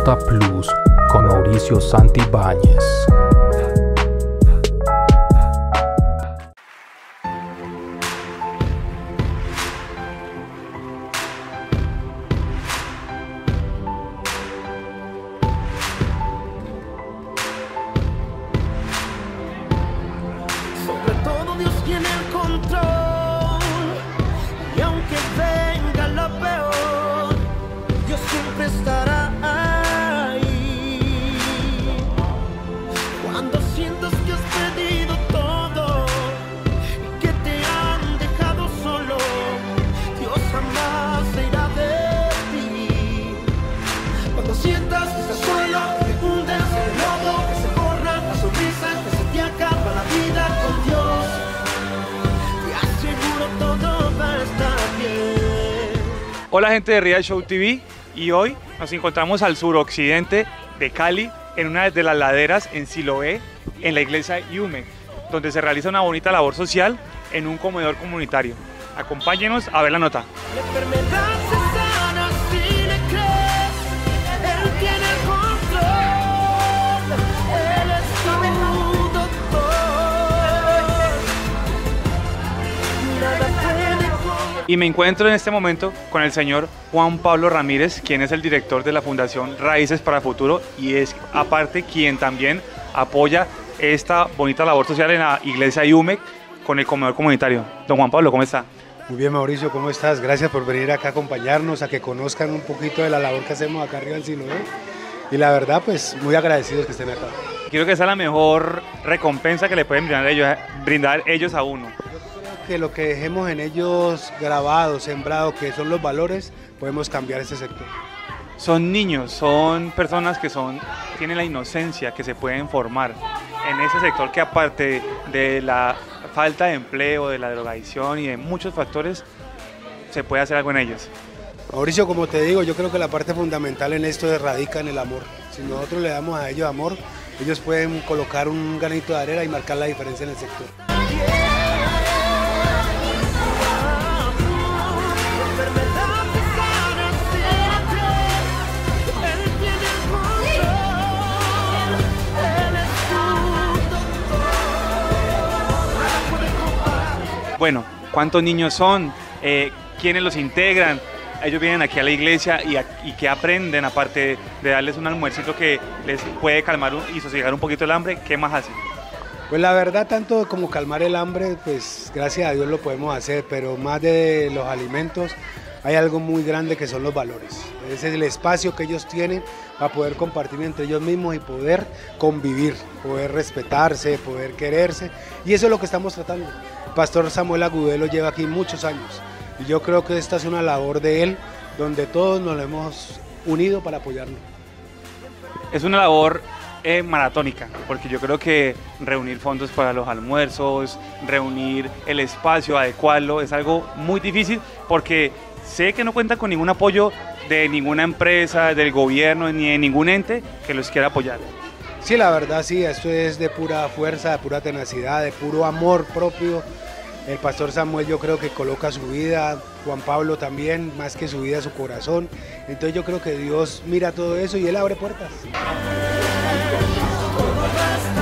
Nota Plus con Mauricio Santibáñez. Sobre todo Dios tiene el control, y aunque venga lo peor, Dios siempre estará ahí. Cuando sientas que has perdido todo y que te han dejado solo, Dios jamás se irá de ti. Cuando sientas que estás solo, que te hundes en el lodo, que se borra la sonrisa, que se te acaba la vida con Dios, te aseguro todo va a estar bien. Hola gente de Real Show TV, y hoy nos encontramos al suroccidente de Cali, en una de las laderas en Siloé, en la iglesia Yume, donde se realiza una bonita labor social en un comedor comunitario. Acompáñenos a ver la nota. La enfermedad se sana si le crees, Él tiene el control, Él es tu doctor. Nada puede con... Y me encuentro en este momento con el señor Juan Pablo Ramírez, quien es el director de la Fundación Raíces para el Futuro y es aparte quien también apoya esta bonita labor social en la iglesia Yume con el comedor comunitario. Don Juan Pablo, ¿cómo está? Muy bien, Mauricio, ¿cómo estás? Gracias por venir acá a acompañarnos, a que conozcan un poquito de la labor que hacemos acá arriba en Siloé. Y la verdad, pues muy agradecidos que estén acá. Quiero que sea la mejor recompensa que le pueden brindar ellos a uno. Que lo que dejemos en ellos grabado, sembrado, que son los valores, podemos cambiar ese sector. Son niños, son personas que tienen la inocencia, que se pueden formar en ese sector que aparte de la falta de empleo, de la drogadicción y de muchos factores, se puede hacer algo en ellos. Mauricio, como te digo, yo creo que la parte fundamental en esto radica en el amor. Si nosotros le damos a ellos amor, ellos pueden colocar un granito de arena y marcar la diferencia en el sector. Bueno, ¿cuántos niños son? ¿Quiénes los integran? Ellos vienen aquí a la iglesia y ¿qué aprenden? Aparte de darles un almuercito que les puede calmar y sosiegar un poquito el hambre, ¿qué más hacen? Pues la verdad, tanto como calmar el hambre, pues gracias a Dios lo podemos hacer, pero más de los alimentos hay algo muy grande que son los valores. Ese es el espacio que ellos tienen para poder compartir entre ellos mismos y poder convivir, poder respetarse, poder quererse, y eso es lo que estamos tratando. El pastor Samuel Agudelo lleva aquí muchos años y yo creo que esta es una labor de él donde todos nos hemos unido para apoyarnos. Es una labor maratónica, porque yo creo que reunir fondos para los almuerzos, reunir el espacio, adecuarlo, es algo muy difícil porque sé que no cuentan con ningún apoyo de ninguna empresa, del gobierno, ni de ningún ente que los quiera apoyar. Sí, la verdad sí, esto es de pura fuerza, de pura tenacidad, de puro amor propio. El pastor Samuel yo creo que coloca su vida, Juan Pablo también, más que su vida, su corazón. Entonces yo creo que Dios mira todo eso y Él abre puertas. Todo va a estar